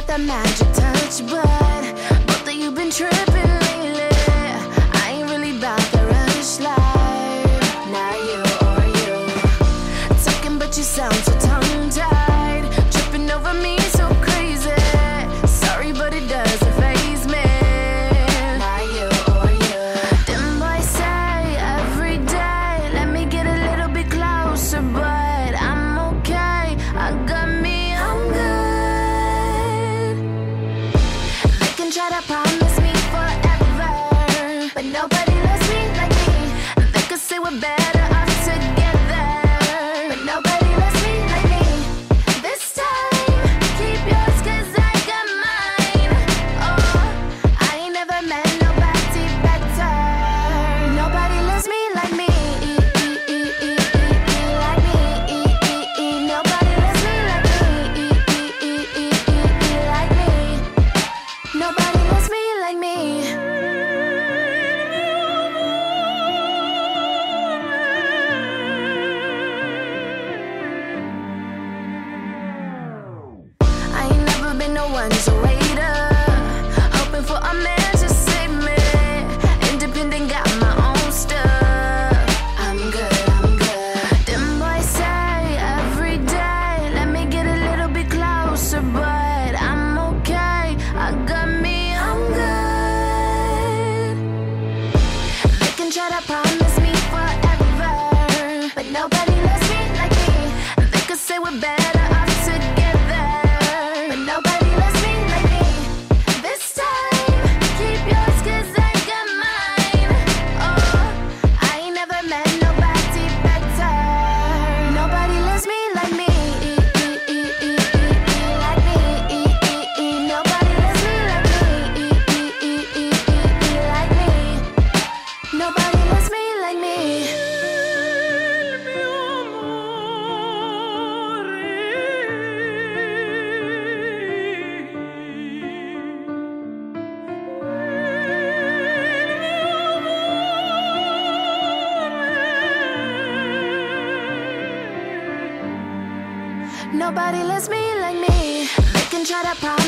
got that magic touch, but both of you been tripping lately. I ain't really about the rush life. Not you or you. Talking but you sound so tongue-tied. Tripping over me so crazy. Sorry but it doesn't faze me. Not you or you. Them boys say every day, let me get a little bit closer, but I'm okay. I got me, I'm good. They can try to promise me forever, but nobody loves me like me. They could say we're better off together, but nobody loves me like me. This time, keep yours 'cause I got mine. Oh, I ain't never met nobody better. Nobody loves me like me. Like me. Nobody loves me like me. Like me. Nobody loves me like me. I ain't never been no one's waiter, hoping for a man to save me. Independent, got my own stuff. I'm good, I'm good. Them boys say every day, let me get a little bit closer, but I'm okay. I got me, I'm good. They can try to promise me forever, but nobody loves me like me. They could say we're better off together, but nobody loves me like me. This time, keep yours 'cause I got mine. Oh, I ain't never met nobody better. Nobody loves me like me. Like me. Nobody loves me like me. Like me. Nobody loves me like me. Nobody loves me like me. They can try to promise